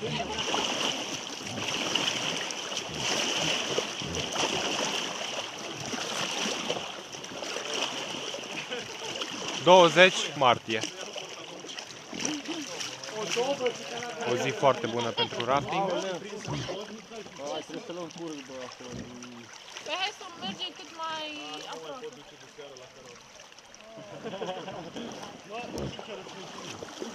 martie. O zi foarte bună pentru rafting. Trebuie să luăm curs, bă, acolo. Păi hai să mergem cât mai aproape.